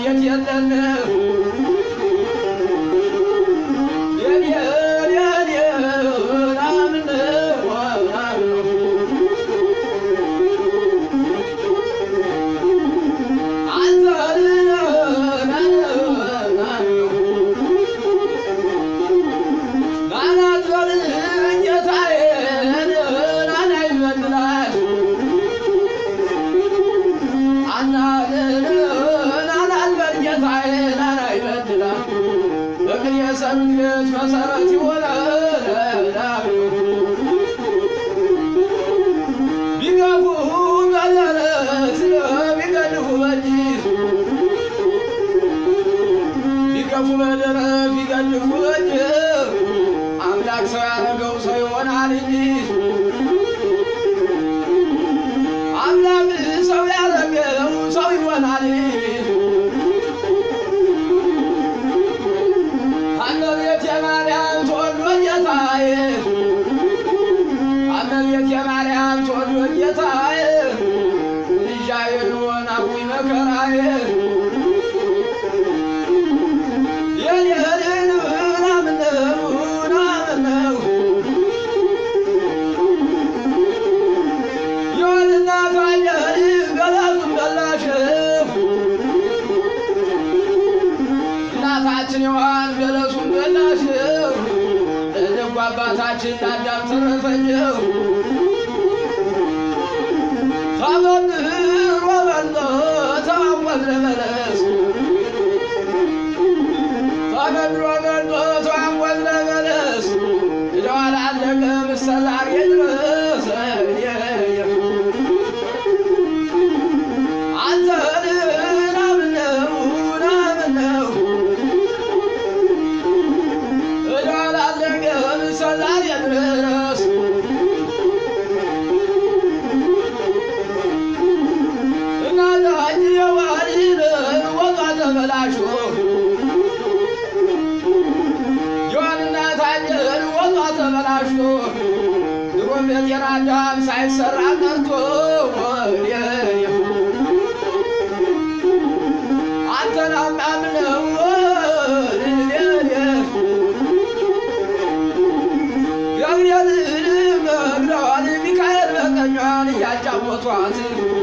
ቤት የለን ሰንገት መሰረት ይሆናል ቢገፉ በለረት ቢገድፉ በእጅ ቢገፉ በደረት ቢገድፉ በእጅ አምላክ ሰው ያደረገው ሰው ይሆናል እንጂ አምላክ ሰው ያደረገው ሰው ይሆናል አመቤት የማርያም ተወልዶ ጌታዬ አመቤት የማርያም ተወልዶ ጌታዬ ልጃዬ ሆናሁኝ መከራዬ የኔን ናምነው የወልና ታየሪ ገላቱን በላሽው እናታችን የዋን ገለሱን በላሽው ለደጉ አባታችን ለአዳም ተረፈችው ተበድሮ በልቶ ተዋወል ለበለስ ተበድሮ በልቶ ተዋወል ለበለስ እደዋል አለቀ ምሰላር የድረስ ድሮም የጤናዳም ሳይሰራ ቀርቶ አንተን አምነው ገብርኤል መግደዋል ሚካኤል በቀኟን እያጫወቷት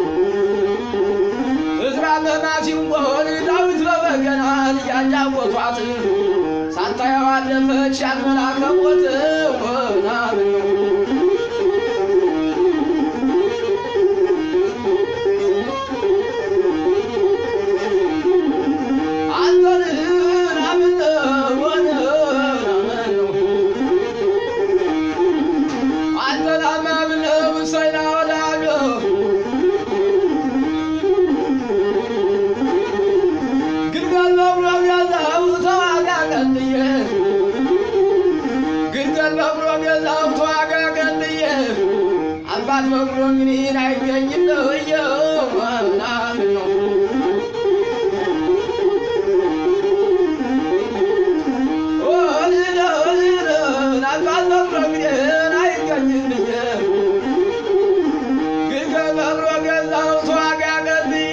እዝራ በማሲንቆን ዳዊት በበገናን እያጫወቷት ሳታየው አለፈች ያን መልአከ ሞት አባት በግሮ እንግዲህ አይገኝም ለወየው አባት በግሮ እንግዲህ አይገኝም ግልገል በግሮ ገዛው ተዋጋ ቀጥዬ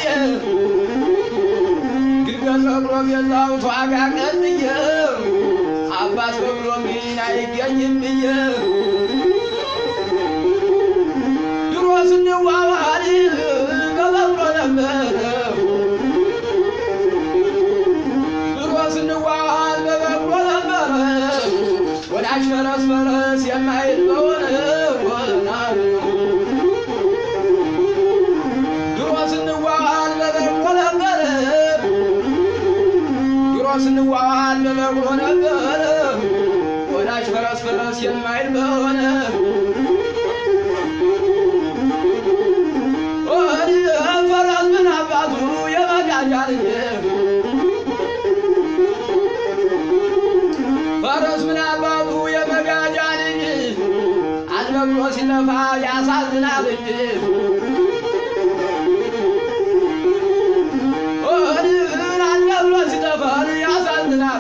ግልገል በግሮ ገዛው ተዋጋ ቀጥዬ አባት በግሮ እንግዲህ አይገኝም ብዬ ስንዋዋል በበቅሎ ነበር ድሮ ስንዋዋል በበቅሎ ነበር ወዳጅ ፈረስ ፈረስ የማይል በሆነ ድሮ ስንዋዋል በበቅሎ ነበር ድሮ ስንዋዋል በበቅሎ ነበር ወዳጅ ፈረስ ፈረስ የማይል በሆነ ፈረስ ምን አባቱ የመጋጃል ፈረስ ምን አባቱ የመጋጃል አልበቅሎ ሲለፋ ያሳዝናል አልበቅሎ ሲለፋ ያሳዝናል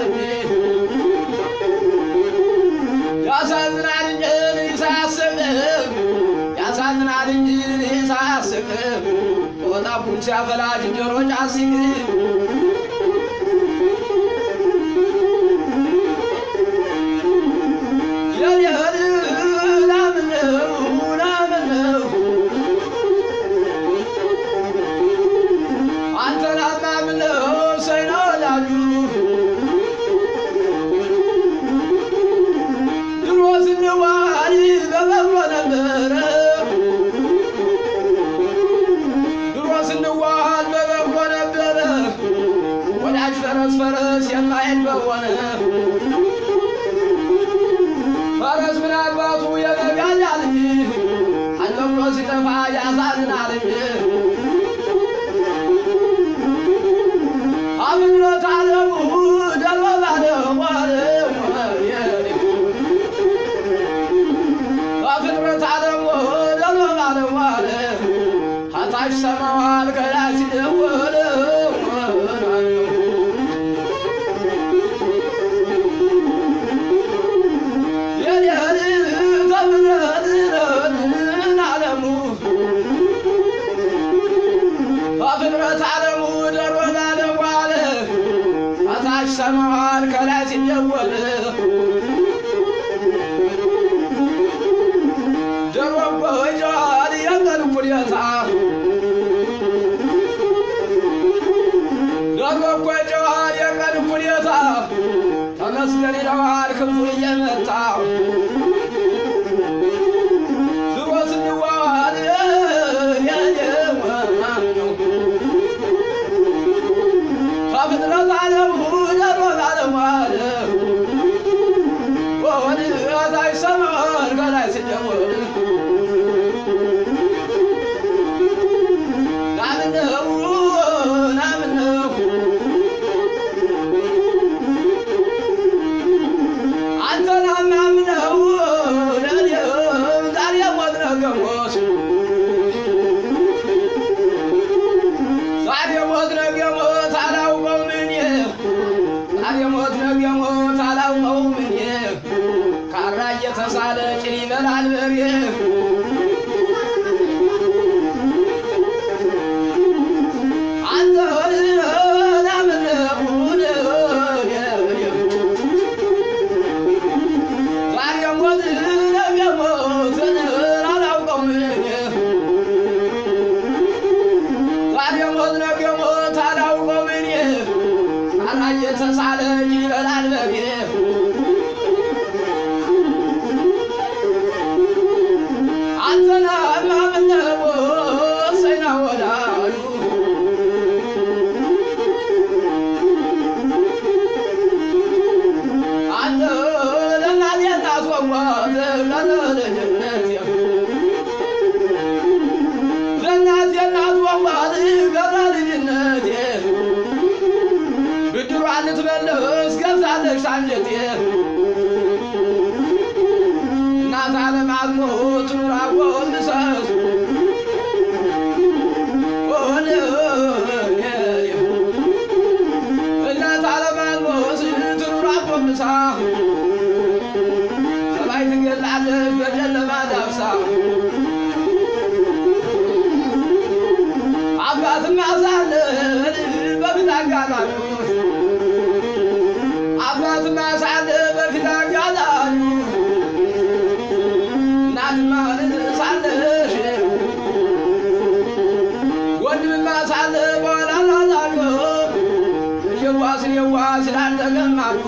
ያሳዝናል እንጂ ሳያስብ ያሳዝናል እንጂ ሳያስብ ወጣ ቡን ሲያፈላ ጅንጀሮ ጫሲቅ ያሳዝናልኝ አብነት ዓለሙ ደርበባለ ዋለ አብነት ዓለሙ ደርበባለ ዋለ ሀታሽ ሰማዋል ከላይ ሲደወል ሰማዋል ከላይ ሲደወል ጆሮ ጎጆዋል የቀን ኩዴታ ጆሮ ጎጆዋል የቀን ኩዴታ ተመስገን ይለዋል ክንፉን እየመታ ድሮ ስንዋዋል ከፍጥረት ዓለሙ ሰማዋል ከላይ ሲደወል ናምነው ናምነው አንተን አምናምነው ዛሬ ሞት ነገ ሞት ዛሬ ሞት ነገ ሞት አላውቀውም እኔ ዛሬ ሞት ነገ ሞት አላውቀውም እኔ ካራ እየተሳለ ጭን ይበላል በሬ አንተ ናምነው ዛሬ ሞት ነገ ሞት አላውቀውም ዛሬ ሞት ነገ ሞት አላውቀውም እኔ ካራ እየተሳለ ጭን ይበላል በሬ ልትመልስ ገብታለች አንጀቴ እናት ዓለም አዝኖ ትኑር አጎንብሰስ እናት ዓለም አዝኖ ትኑር አጎንብሳ ሰማይ ትገላለች በጨለማ ዳብሳ አባትም ያሳልል በፊት አጋጣሚ አባትም ያሳልል በፊት አጋጣሚ እናትማ ሳለሽ ወንድምማ ሳለ በኋላ ላዛሉ የዋስን የዋስ ላልተገማሉ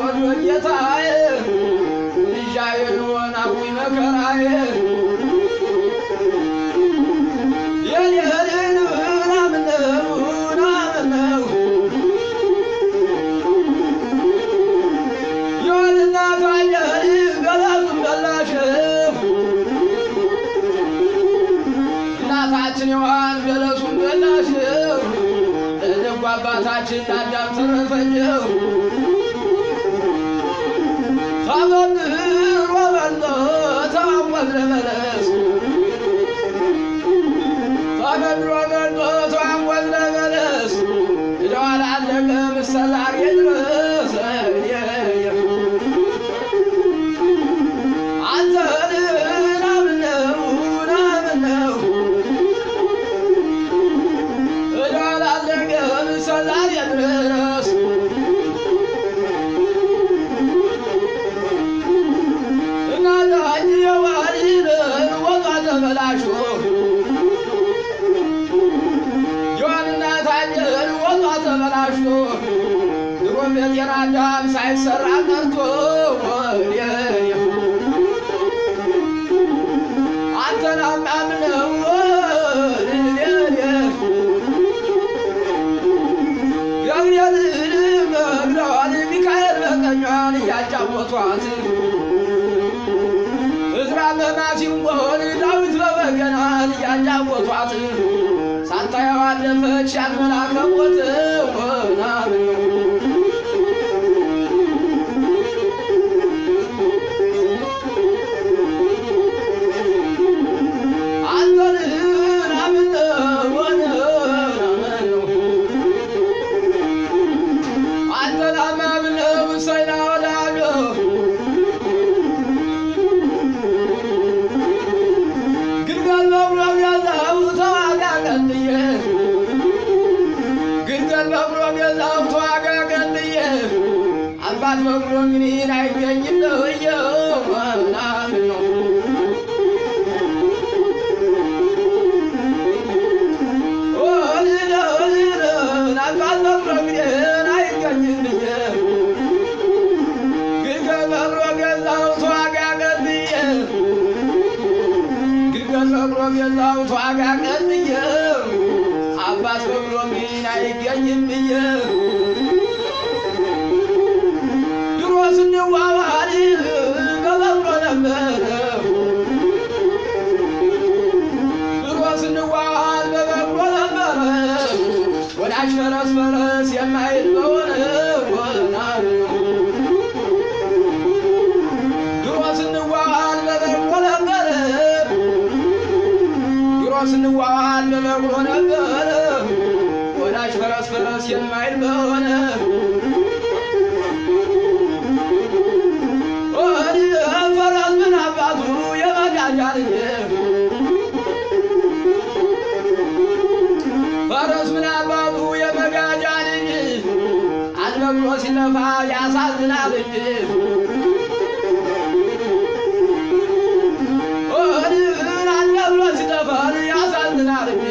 ወዶ ጌታዬ ልጃዬን ሆናኩኝ መከራዬ የኔን ናምነው የወልና ታየር ገላቱን በላሽው እናታችን የዋን ገለሱን በላሽው ለደጉ አባታችን አዳም ተረፈኘው ታበድሮ በልቶ ተዋወለ በለስ ታበድሮ በልቶ ተዋወለ በለስ እደዋል አለቀ ምሰላር የድረስ አንተን ናምነው እደዋል አለቀ ምሰላር የድረስ ተበላሹ ዮሐንና ታጀር ወጣ ተበላሹ ድሮም የጤና አዳም ሳይሰራ ቀርቶ አንተን አምናምነው ገብርኤል መግደዋል ሚካኤል በቀኟን እያጫወቷት እዝራ በማሲንቆን ዳዊት በበገናን እያጫወቷት ሳታየው አለፈች ያን መልአከ ሞት ናምን አንተን ናምነው አንተን አማምነው ሰይና ወዳለው አባት በቅሎ እንግዲህ አይገኝም ለወየው ምናምን ነው አባት በቅሎ እንግዲህ አይገኝም ግልገል በቅሎ ገዛሁት ዋጋ ቀጥዬ ግልገል በቅሎ ገዛሁት ዋጋ ቀጥዬ አባት በቅሎ እንግዲህ አይገኝም ብዬ ስንዋዋል በበቅሎ ነበረ ድሮ ስንዋዋል በበቅሎ ነበረ ወዳጅ ፈረስ ፈረስ የማይል በሆነ ድሮ ስንዋዋል በበቅሎ ነበረ ድሮ ስንዋዋል በበቅሎ ነበረ ወዳጅ ፈረስ ፈረስ የማይል በሆነ ፈረስ ምን አባቱ የመጋጃ ልጅ ፈረስ ምን አባቱ የመጋጃ ልጅ አልበቅሎ ሲለፋ ያሳዝናል እንጂ አልበቅሎ ሲለፋ ያሳዝናል እንጂ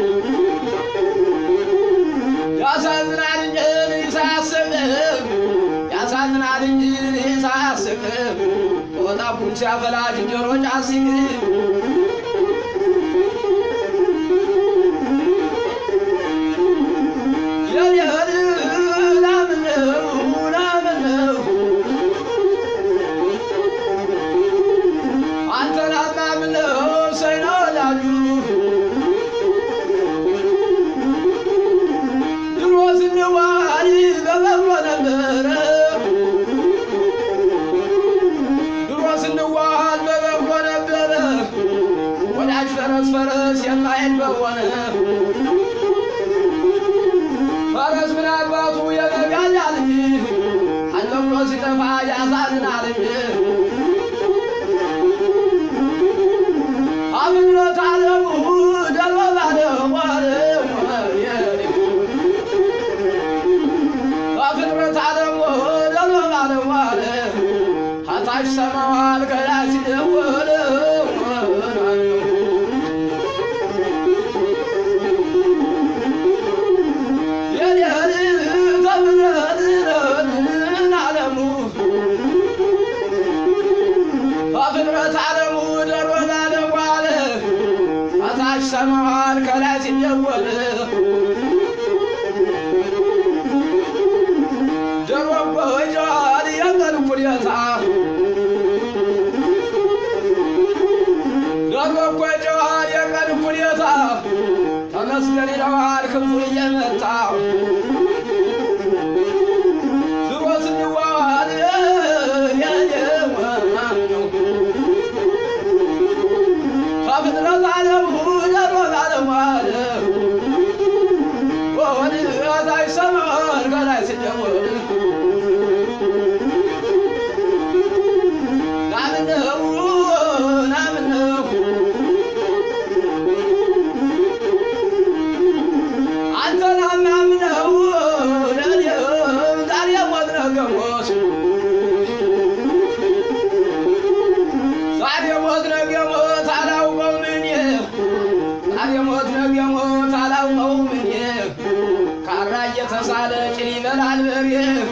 ያሳዝናል እንጂ ሳያስብ ያሳዝናል እንጂ ሳያስብ ወጣቡን ሲያፈላ ዝንጀሮ ጫሲቅ የኔን ናምነው አንተን አማምነው ሰይና ወዳጁ ድሮ ስንዋል በበቅሎ ነበረ ስንዋል በበቅሎ ነበረ ወዳጅ ፈረስ ፈረስ የማይል በሆነ ፈረስ ምን አባቱ የመጋጃ ልጅ አልበቅሎ ሲጠፋ ያሳዝናል እንጂ አብነት አለሙ ደርበ ባለሟል አብነት አለሙ ደርበ ባለሟል ታች ሰማዋል ከላይ ሲደወል የኔን ተብለን አለሙ ኩዴታ ደርጎ ጨዋል የቀን ኩዴታ ተመስገን ይለዋል ክንፉን እየመታ ድሮ ስንዋዋል ከፍጥረት ዓለሙ ደሮ ባለሟል ወዲያ ይሰማል ከላይ ሲደወል ናምነው አንተን አምናምነው ዛሬ ሞት ነገ ሞት ዛሬ ሞት ነገ ሞት አላውቀውም እኔ ዛሬ ሞት ነገ ሞት አላውቀውም እኔ ካራ እየተሳለ ጭን ይበላል በሬ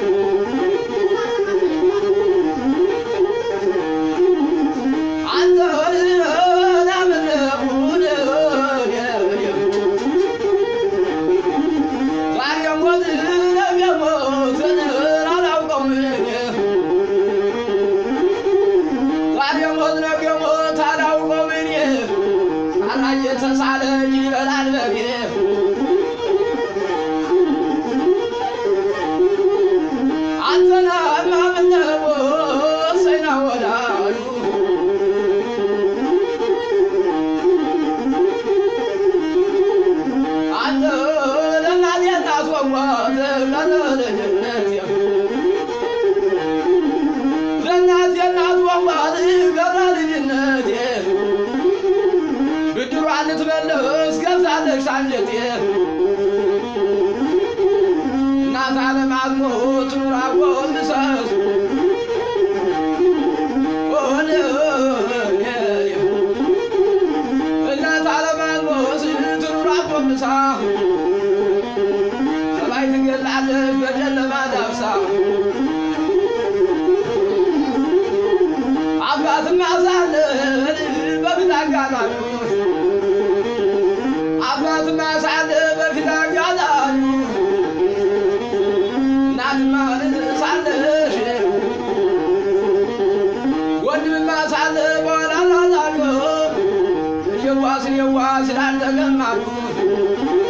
ተሳለ ይበላል በሬ አንተና ማምነው ሰይና ወዳሉ አንተ ለናት የናት ወሟት ለልጅነት ለናት የናት ወሟት ገራ ልጅነት ብድሯን ልትመልስ ገብታለች አንጀቴ እናት ዓለም አልሞት ኑራ ጎንብሰስ እናት ዓለም አልሞት ትኑራ ጎንብሳ ሰማይ ትገላለች በጨለማ ዳብሳ አባትም ያሳለን በፊት አጋጣሚ አባትም ያሳለ በፊት አጋጣሚ እናትማ ሳለሽ ወንድምማ ሳለ በኋላ ላዛሉ የዋስን የዋስ ላልተገማሉ